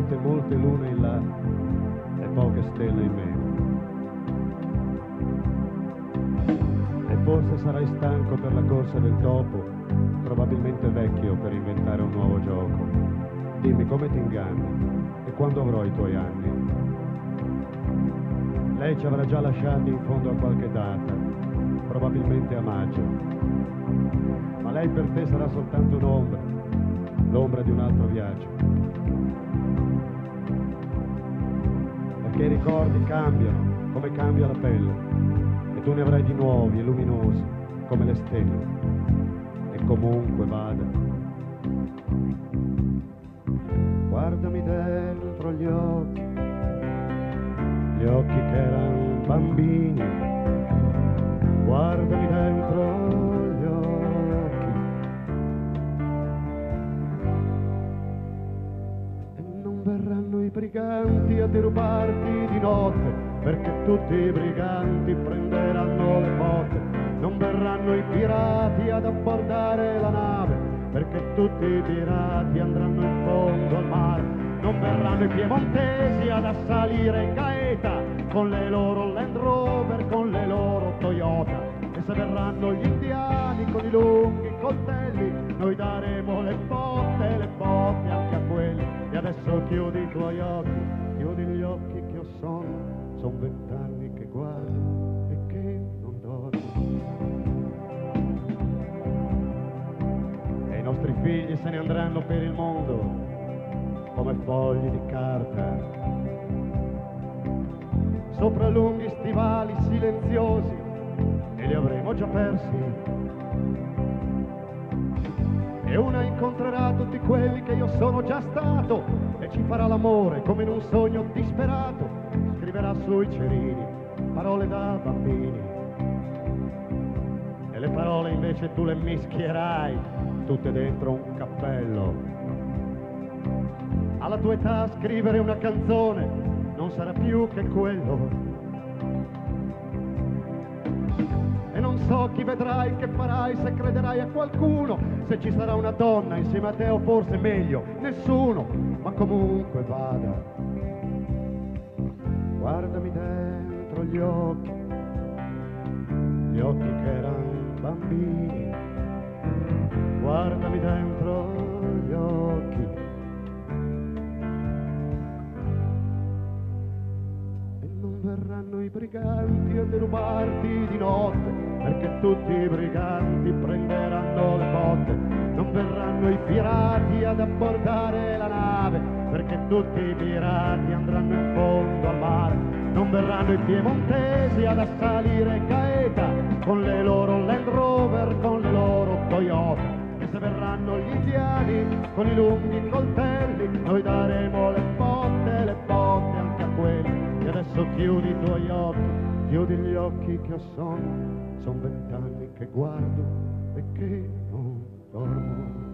molte, molte lune in là e poche stelle in meno. E forse sarai stanco per la corsa del topo, probabilmente vecchio per inventare un nuovo gioco. Dimmi come ti inganni e quando avrò i tuoi anni. Lei ci avrà già lasciati in fondo a qualche data, probabilmente a maggio. Ma lei per te sarà soltanto un'ombra, l'ombra di un altro viaggio. Perché i ricordi cambiano, come cambia la pelle, e tu ne avrai di nuovi e luminosi, come le stelle. E comunque vada. Guardami dentro gli occhi che erano bambini, guardami dentro gli occhi e non verranno i briganti a derubarti di notte, perché tutti i briganti prenderanno le botte. Non verranno i pirati ad abbordare la nave, perché tutti i pirati andranno in fondo al mare. Non verranno i piemontesi ad assalire in gaeta con le loro Land Rover, con le loro Toyota. E se verranno gli indiani con i lunghi coltelli, noi daremo le botte anche a quelli. E adesso chiudi i tuoi occhi, chiudi gli occhi che ho sonno, son 20 anni che guardo e che non dormo. E i nostri figli se ne andranno per il mondo come fogli di carta, sopra lunghi stivali silenziosi, e li avremo già persi. E una incontrerà tutti quelli che io sono già stato, e ci farà l'amore come in un sogno disperato. Scriverà sui cerini parole da bambini, e le parole invece tu le mischierai tutte dentro un cappello. Alla tua età scrivere una canzone non sarà più che quello. E non so chi vedrai, che farai, se crederai a qualcuno, se ci sarà una donna insieme a te o forse meglio, nessuno. Ma comunque vada. Guardami dentro gli occhi che erano bambini. Guardami dentro gli occhi. Verranno i briganti a derubarti di notte, perché tutti i briganti prenderanno le botte. Non verranno i pirati ad abbordare la nave, perché tutti i pirati andranno in fondo al mare. Non verranno i piemontesi ad assalire gaeta con le loro Land Rover, con le loro Toyota. E se verranno gli indiani con i lunghi coltelli, noi daremo le botte anche a quelli. E adesso chiudi i tuoi occhi, chiudi gli occhi che ho sonno, son 20 anni che guardo e che non dormo.